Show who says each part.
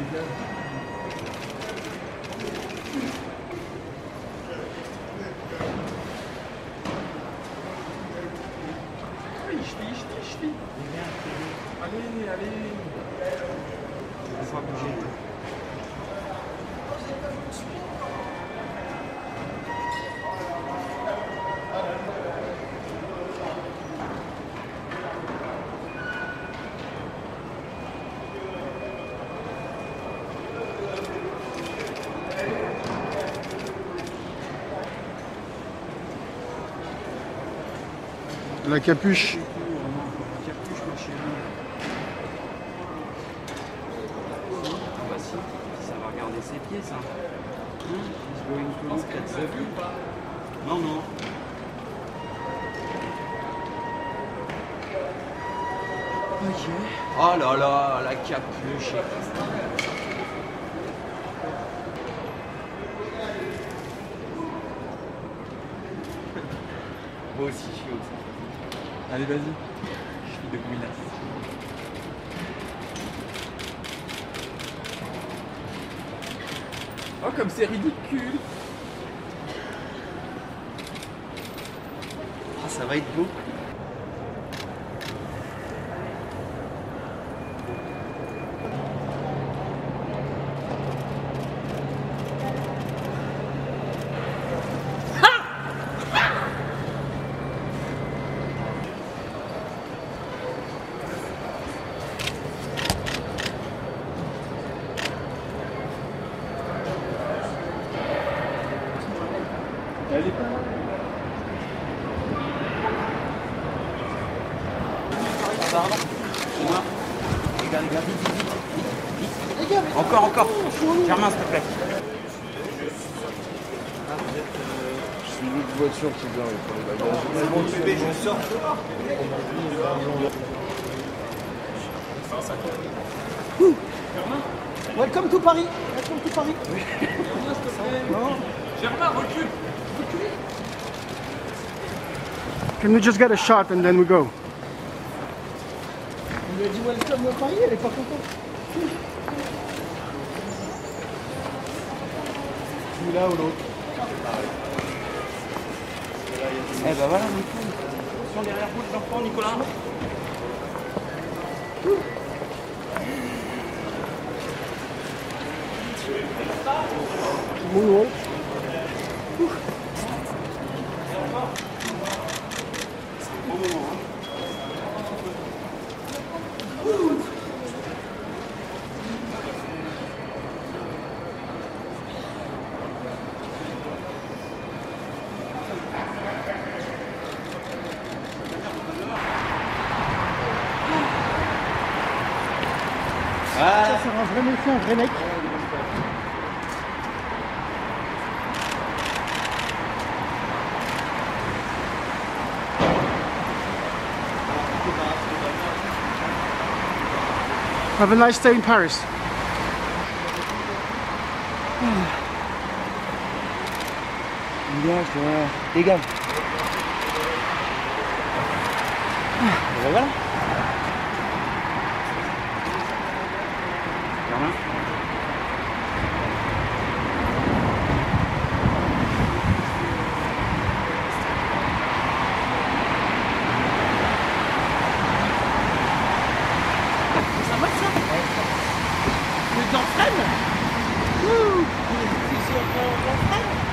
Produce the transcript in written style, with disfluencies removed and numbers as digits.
Speaker 1: Allez, allez. On va bouger.
Speaker 2: La capuche.
Speaker 1: Ça va regarder ses pieds, ça. Je pense qu'elle se vue. Non, non. Ok. Oh là là, la capuche. Moi aussi, je suis aussi. Allez, vas-y. Je suis de Gouinas. Oh, comme c'est ridicule! Ah, ça va être beau! Elle est pas là. Regarde, regarde, vite, vite. Encore. Germain, s'il te plaît.
Speaker 2: Je suis une autre voiture qui vient pour les bagages.
Speaker 1: C'est bon, bébé, je sors.
Speaker 3: Welcome to Paris. Welcome to Paris.
Speaker 1: Germain, recule.
Speaker 2: Can we just get a shot and then we go?
Speaker 3: On lui a dit welcome to Paris, elle est pas contente.
Speaker 1: Celui-là ou l'autre? Eh ben voilà, Nicolas. Attention derrière vous, les enfants, Nicolas.
Speaker 2: Moonwalk. Ça sert un vrai métier, un vrai mec. Have a nice stay in Paris.
Speaker 1: Dégage, dégage. Et ben voilà. Germain.
Speaker 3: Ça va ça? Le dent freine. Ouh. C'est sur le dent freine.